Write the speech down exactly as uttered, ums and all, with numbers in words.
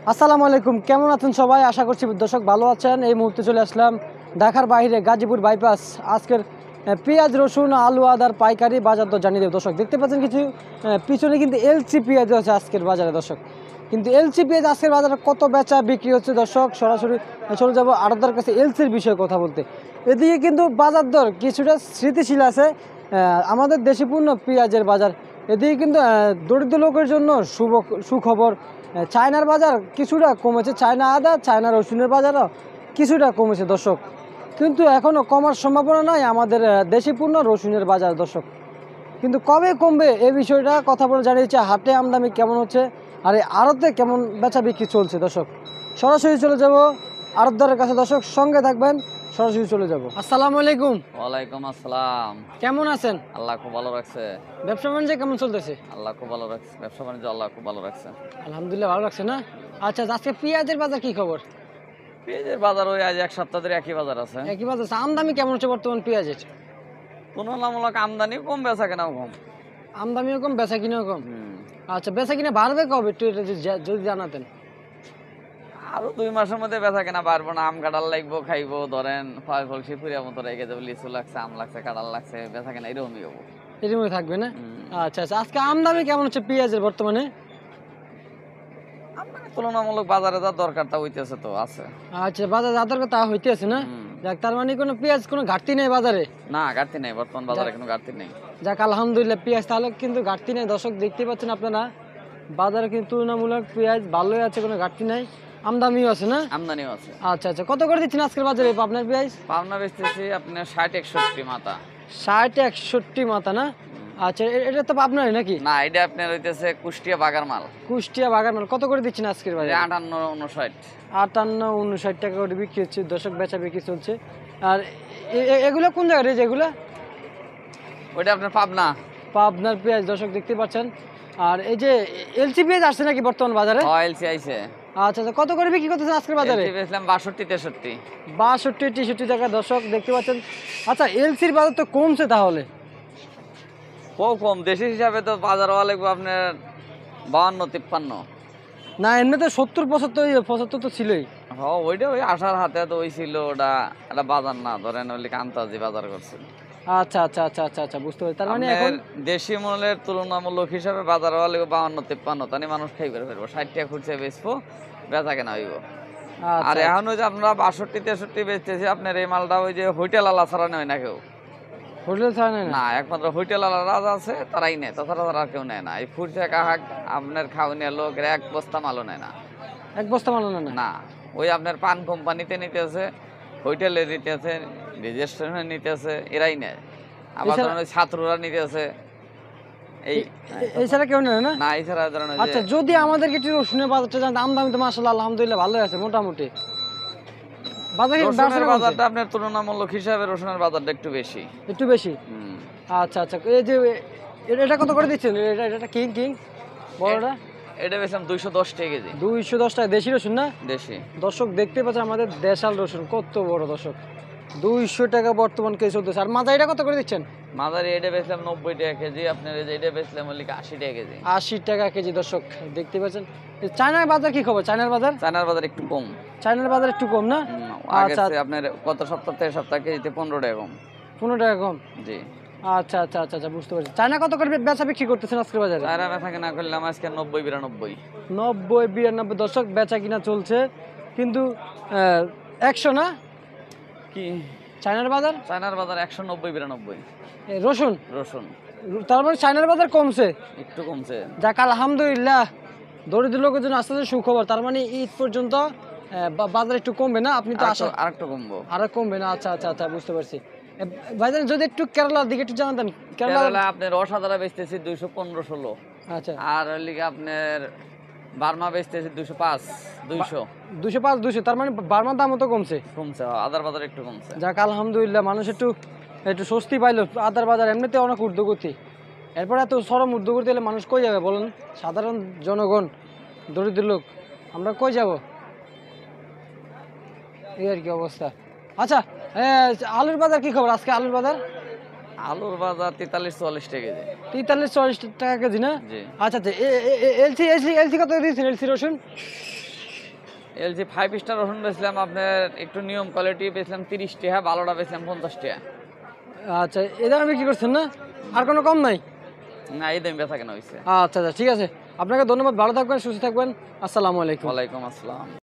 আসসালামু আলাইকুম, কেমন আছেন সবাই? আশা করছি দর্শক ভালো আছেন। এই মুহূর্তে চলে আসলাম ঢাকার বাইরে গাজীপুর বাইপাস। আজকের পেঁয়াজ, রসুন, আলু, আদার পাইকারি বাজার তো জানিয়ে দেব দর্শক। দেখতে পাচ্ছেন কিছু পিছনে কিন্তু এলসি পেঁয়াজ আছে আজকের বাজারে দর্শক। কিন্তু এলসি পেঁয়াজ আজকের বাজারে কত বেচা বিক্রি হচ্ছে দর্শক, সরাসরি চলে যাবো আড়তদার কাছে এলসির বিষয়ে কথা বলতে। এদিকে কিন্তু বাজার দর কিছুটা স্থিতিশীল আছে আমাদের দেশি পণ্য পেঁয়াজের বাজার। এদিকে কিন্তু দরিদ্র লোকের জন্য শুভ সুখবর, চায়নার বাজার কিছুটা কমেছে। চায়না আদা, চায়না রসুনের বাজারও কিছুটা কমেছে দর্শক, কিন্তু এখনও কমার সম্ভাবনা নাই আমাদের দেশি পণ্য রসুনের বাজার দর্শক। কিন্তু কবে কমবে এই বিষয়টা কথা বলে জানিয়েছে হাটে আমদানি কেমন হচ্ছে আর এই আড়তে কেমন বেচা বিক্রি চলছে দর্শক। সরাসরি চলে যাব আড়তদারের কাছে দর্শক, সঙ্গে থাকবেন, সরাসরি চলে যাব। আসসালামু আলাইকুম। ওয়ালাইকুম আসসালাম। কেমন আছেন? আল্লাহ খুব ভালো রাখছে। ব্যবসা বাণিজ্য কেমন চলতেছে? আল্লাহ খুব ভালো রাখছে, ব্যবসা বাণিজ্য আল্লাহ খুব ভালো রাখছে। আলহামদুলিল্লাহ ভালো রাখছে না। আচ্ছা, আজকে পেঁয়াজের বাজার কি খবর? পেঁয়াজের বাজার ওই আজ এক সপ্তাহ ধরে একই বাজার আছে। একই বাজার। আমদানি কেমন হচ্ছে বর্তমান পেঁয়াজের? তুলনামূলক আমদানি কম, বেচা কেনাও কম। আমদানিও কম, বেচা কিনাও কম। আচ্ছা, বেচা কিনা বাড়বে কবে একটু এটা যদি জানাতেন। আরো দুই মাসের মধ্যে বেচা কেনা পারবো না। আম কাঁঠাল লাগবো, খাইবো, ধরেন ফল ফল শিপুরিয়া মতো রেখে যাবো। লিচু লাগছে, আম লাগছে, কাঁঠাল লাগছে, বেচা কেনা এরকমই হবো। এরকমই থাকবে না? আচ্ছা আচ্ছা, আজকে আমদানি কেমন হচ্ছে পেঁয়াজের বর্তমানে? তুলনামূলক বাজারে যা দরকার তা হইতেছে তো আছে। আচ্ছা, বাজারে যা দরকার তা হইতেছে না। যাক, তার মানে কোনো পেঁয়াজ কোনো ঘাটতি নেই বাজারে? না, ঘাটতি নেই, বর্তমান বাজারে কোনো ঘাটতি নেই। যাক আলহামদুলিল্লাহ, পেঁয়াজ তাহলে কিন্তু ঘাটতি নেই দর্শক। দেখতে পাচ্ছেন আপনারা বাজারে কিন্তু তুলনামূলক পেঁয়াজ ভালোই আছে, কোনো ঘাটতি নাই। আমদানিও আছে না? আমদানিও আছে। আচ্ছা আচ্ছা, কত করে দিচ্ছেন আজকের বাজারে পাবনার পেঁয়াজ? পাবনা বেচতেছি আপনার ষাট একষট্টি মাথা। ষাট একষট্টি মাথা না? আচ্ছা, এটা তো পাবনারই নাকি? না, এটা আপনার হইতেছে কুষ্টিয়া বাগার মাল। কুষ্টিয়া বাগার মাল। কত করে দিচ্ছেন আজকের বাজারে? আটান্ন উনষাট। আটান্ন উনষাট টাকা করে বিক্রি হচ্ছে দর্শক, বেচা বিক্রি চলছে। আর এগুলো কোন জায়গার এই যেগুলো? ওইটা আপনার পাবনা। পাবনার পেঁয়াজ দর্শক দেখতে পাচ্ছেন। আর এই যে এলসি পেঁয়াজ আসছে নাকি বর্তমান বাজারে? এলসি আইছে। আচ্ছা আচ্ছা, কত করে বিক্রি করতেছেন আজকের বাজারে? বেচলাম বাষট্টি তেষট্টি। বাষট্টি তেষট্টি টাকা দর্শক দেখতে পাচ্ছেন। আচ্ছা, এলসির বাজার তো কমছে তাহলে? খুব কম, দেশি হিসাবে তো বাজার হওয়া লাগবে আপনার বাউান্ন তিপ্পান্ন। না, এমনি তো সত্তর পঁচাত্তর পঁচাত্তর তো ছিলই। হ্যাঁ, ওইটা ওই আসার হাতে তো ওই ছিল, ওটা একটা বাজার না, ধরেন ওই আন্তাজি বাজার করছে। আচ্ছা আচ্ছা আচ্ছা আচ্ছা আচ্ছা, বুঝতে পারছি। তার মানে এখন দেশি মূল্যের তুলনামূলক হিসাবে বাজার হওয়া লাগবে বাউান্ন তিপ্পান্ন, তাহলে মানুষ খাই করে ফেলবো। ষাট টাকা খুঁজছে বেচবো, বেচা কেনা হইব। আর এখন ওই যে আমরা বাষট্টি তেষট্টি বেচতেছি, আপনার এই মালটা ওই যে হোটেল আলা ছাড়া নেয় না কেউ। হোটেল ছাড়া নেয় না? একমাত্র হোটেল আলা রাজ আছে, তারাই নেয়, তাছাড়া তারা কেউ নেয় না। এই ফুটছে কাহাক আপনার খাওয়ানিয়া লোক এক বস্তা মালও নেয় না। এক বস্তা মালও নেয় না? ওই আপনার পান কোম্পানিতে নিতেছে, হোটেলে নিতেছে, রেজিস্ট্রেশনে নিতেছে, এরাই নেয়। আবার ছাত্ররা নিতেছে, এই এছাড়া কেউ নেয় না? না, এছাড়া ধরেন। আচ্ছা, যদি আমাদেরকে একটু রসুনের বাজারটা জানতে। আমদানি তো মাশাআল্লাহ আলহামদুলিল্লাহ ভালোই আছে মোটামুটি। রসুনের বাজারটা আপনার তুলনামূলক হিসাবে রসুনের বাজারটা একটু বেশি। একটু বেশি? আচ্ছা আচ্ছা, এই যে এটা কত করে দিচ্ছেন? এটা এটা কিং কিং বড়টা? এটা বেচলাম দুইশো দশ টাকা কেজি। দুইশো দশ টাকা। দেশি রসুন না? দেশি। দর্শক দেখতে পাচ্ছেন আমাদের দেশাল রসুন কত বড় দর্শক, দুইশো টাকা বর্তমান কেজি চলতেছে। আর মাঝারিটা কত করে দিচ্ছেন? মাঝারি এটা বেচলাম নব্বই টাকা কেজি। আপনার এটা বেচলাম হলে আশি টাকা কেজি। আশি টাকা কেজি দর্শক দেখতে পাচ্ছেন। চায়নার বাজার কি খবর? চায়নার বাজার? চায়নার বাজার একটু কম। চায়নার বাজার একটু কম না? আচ্ছা, আপনার গত সপ্তাহ থেকে সপ্তাহ কেজিতে পনেরো টাকা কম। পনেরো টাকা কম? জি। আচ্ছা আচ্ছা আচ্ছা আচ্ছা, বুঝতে পারছি। চায়না কত করে বেচা বিক্রি করতেছেন আজকের বাজারে? চায়না বেচা কিনা করলাম আজকে নব্বই বিরানব্বই। নব্বই বিরানব্বই দর্শক বেচা কিনা চলছে, কিন্তু একশো না কি চায়নার বাজার? চায়নার বাজার একশো নব্বই বিরানব্বই। রসুন রসুন তার মানে চায়নার বাজার কমছে, একটু কমছে। যাক আলহামদুলিল্লাহ, দরিদ্র লোকের জন্য আসতে সুখবর। তার মানে ঈদ পর্যন্ত বাজার একটু কমবে না? আপনি তো আসা আর একটু কমবো, আর কমবে না? আচ্ছা আচ্ছা আচ্ছা, বুঝতে পারছি। ভাইজান যদি একটু কেরালার দিকে একটু জানাতেন। কেরালা আপনার অসাধারা বেচতেছি দুইশো পনেরো ষোলো। আচ্ছা। আর লিগে আপনার বার্মা বেচতেছি দুইশো পাঁচ দুইশো দুইশো পাঁচ দুইশো। তার মানে বার্মার দামও তো কমছে? কমছে, আদার বাজার একটু কমছে। যাক আলহামদুলিল্লাহ, মানুষ একটু একটু স্বস্তি পাইলো। আদার বাজার এমনিতে অনেক ঊর্ধ্বগতি, এরপরে এত চরম ঊর্ধ্বগতি হলে মানুষ কই যাবে বলেন? সাধারণ জনগণ, দরিদ্র লোক, আমরা কই যাব? এই আর কি অবস্থা। আচ্ছা, আলুর বাজার কি খবর আজকে? আলুর বাজার আলুর বাজার তেতাল্লিশ চুয়াল্লিশ টাকা কেজি। তেতাল্লিশ চল্লিশ টাকা কেজি না? আচ্ছা আচ্ছা, এলসি এলসি এলসি কত দিয়েছেন? এলসি রসুন এলজি ফাইভ স্টার রসুন বেচলাম আপনার একটু নিয়ম কোয়ালিটি বেচলাম তিরিশ টাকা, ভালোটা বেচলাম পঞ্চাশ টাকা। আচ্ছা এই দামে বিক্রি করছেন না, আর কোনো কম নাই? না এই দাম বেচা কেনা হয়েছে। আচ্ছা আচ্ছা ঠিক আছে, আপনাকে ধন্যবাদ, ভালো থাকবেন, সুস্থ থাকবেন, আসসালামু আলাইকুম। ওয়ালাইকুম আসসালাম।